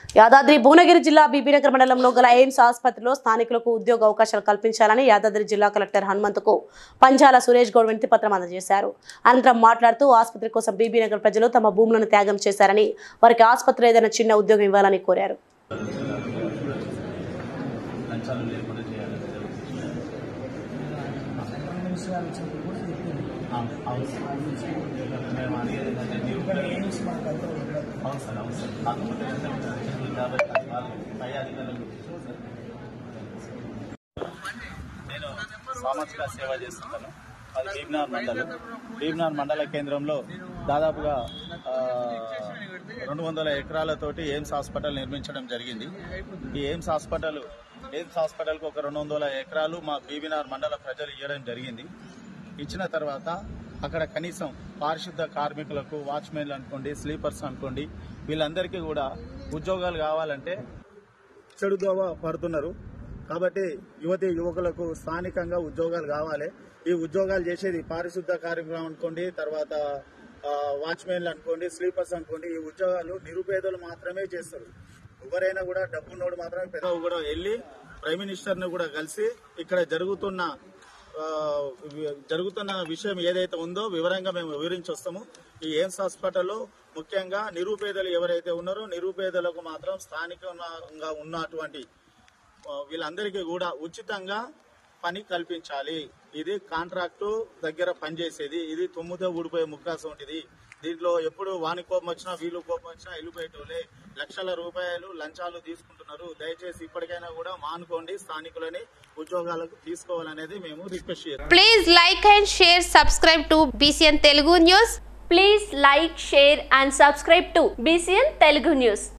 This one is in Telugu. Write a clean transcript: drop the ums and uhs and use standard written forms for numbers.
యాదాద్రి భువనగిరి జిల్లా బీబీనగర్ మండలంలో గల ఎయిమ్స్ ఆసుపత్రిలో స్థానికులకు ఉద్యోగ అవకాశాలు కల్పించాలని యాదాద్రి జిల్లా కలెక్టర్ హనుమంతుకు పంచాల సురేష్ గౌడ్ వినతి పత్రం అందజేశారు. అనంతరం మాట్లాడుతూ ఆసుపత్రి కోసం బీబీనగర్ ప్రజలు తమ భూములను త్యాగం చేశారని వారికి ఆసుపత్రిలో ఏదైనా చిన్న ఉద్యోగం ఇవ్వాలని కోరారు. నేను సామాజిక సేవ చేస్తున్నాను. అది భీమ్నార్ మండల కేంద్రంలో దాదాపుగా 200 ఎకరాలతోటి ఎయిమ్స్ హాస్పిటల్ నిర్మించడం జరిగింది. ఈ ఎయిమ్స్ హాస్పిటల్కు ఒక 200 ఎకరాలు మా బీబీనార్ మండల ప్రజలు ఇవ్వడం జరిగింది. ఇచ్చిన తర్వాత అక్కడ కనీసం పారిశుద్ధ కార్మికులకు, వాచ్మెన్లు అనుకోండి, స్లీపర్స్ అనుకోండి, వీళ్ళందరికీ కూడా ఉద్యోగాలు కావాలంటే చెడుదోవ పడుతున్నారు. కాబట్టి యువకులకు స్థానికంగా ఉద్యోగాలు కావాలి. ఈ ఉద్యోగాలు చేసేది పారిశుద్ధ కార్మికులు అనుకోండి, తర్వాత వాచ్మెన్లు అనుకోండి, స్లీపర్స్ అనుకోండి, ఈ ఉద్యోగాలు నిరుపేదలు మాత్రమే చేస్తారు. ఎవరైనా కూడా డబ్బున్నోడు మాత్రమే పెద్ద కూడా వెళ్ళి ప్రైమ్ మినిస్టర్ని కూడా కలిసి ఇక్కడ జరుగుతున్న విషయం ఏదైతే ఉందో వివరంగా మేము వివరించి వస్తాము. ఈ ఎయిమ్స్ హాస్పిటల్లో ముఖ్యంగా నిరుపేదలు ఎవరైతే ఉన్నారో నిరుపేదలకు మాత్రం స్థానికంగా ఉన్నటువంటి వీళ్ళందరికీ కూడా ఉచితంగా పని కల్పించాలి. ఇది కాంట్రాక్టు దగ్గర పనిచేసేది. ఇది తుమ్ముతో ఊడిపోయే ముక్కాసం ఉంటుంది. దీంట్లో ఎప్పుడు వాని కోపం వచ్చినా వీళ్ళు కోపం వచ్చినా వెళ్ళిపోయేటోళ్ళే. లక్షల రూపాయలు లంచాలు తీసుకుంటున్నారు. దయచేసి ఇప్పటికైనా కూడా మానుకోండి, స్థానికులని ఉద్యోగాలకు తీసుకోవాలనేది మేము రిక్వెస్ట్ చేస్తాం. Please like and share, subscribe to BCN Telugu News. Please like, share and subscribe to BCN Telugu News.